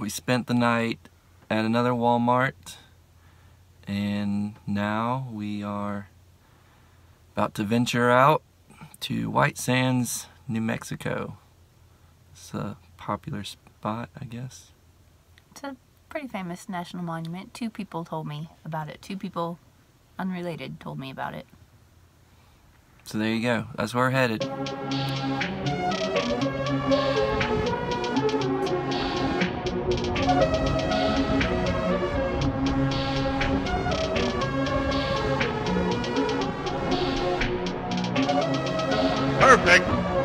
We spent the night at another Walmart, and now we are about to venture out to White Sands, New Mexico. It's a popular spot, I guess. It's a pretty famous national monument. 2 people told me about it. 2 people unrelated told me about it. So there you go. That's where we're headed. Perfect.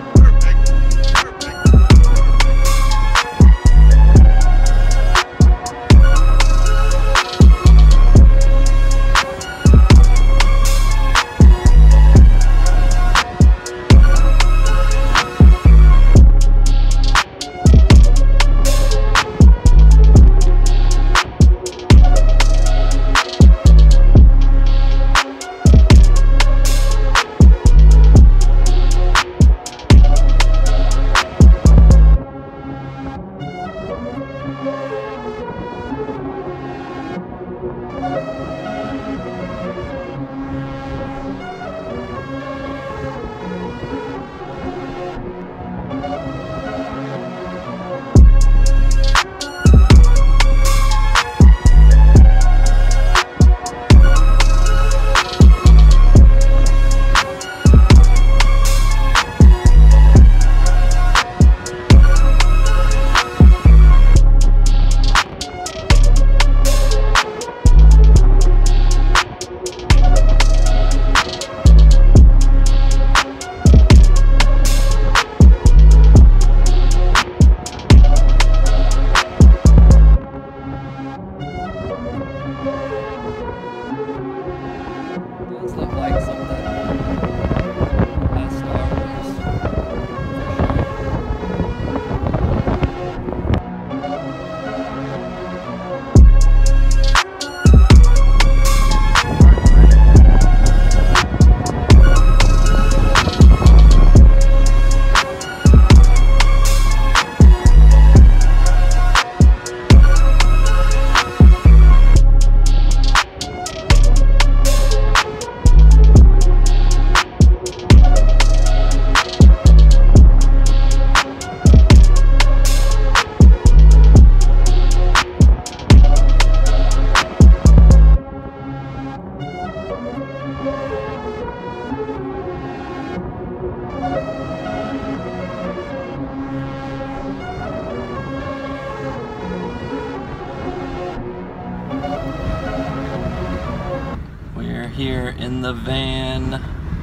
Here in the van,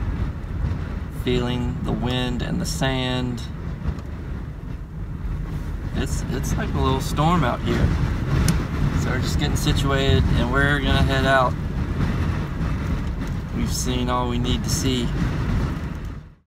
feeling the wind and the sand. It's like a little storm out here. So we're just getting situated and we're gonna head out. We've seen all we need to see.